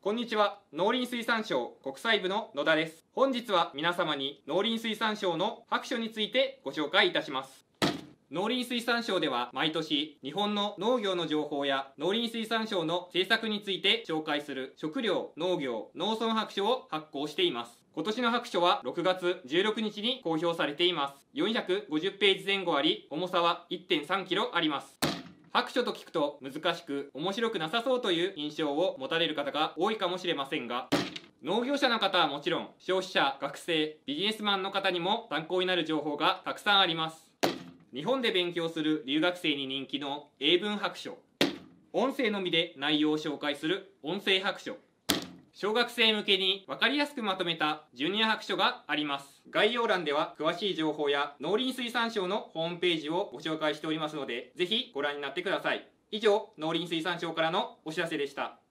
こんにちは。農林水産省国際部の野田です。本日は皆様に農林水産省の白書についてご紹介いたします。農林水産省では毎年日本の農業の情報や農林水産省の政策について紹介する食料・農業・農村白書を発行しています。今年の白書は6月16日に公表されています。450ページ前後あり、重さは 1.3 キロあります。白書と聞くと難しく面白くなさそうという印象を持たれる方が多いかもしれませんが、農業者の方はもちろん消費者、学生、ビジネスマンの方にも参考になる情報がたくさんあります。日本で勉強する留学生に人気の英文白書、音声のみで内容を紹介する音声白書、小学生向けに分かりやすくまとめたジュニア白書があります。概要欄では詳しい情報や農林水産省のホームページをご紹介しておりますので、ぜひご覧になってください。以上、農林水産省からのお知らせでした。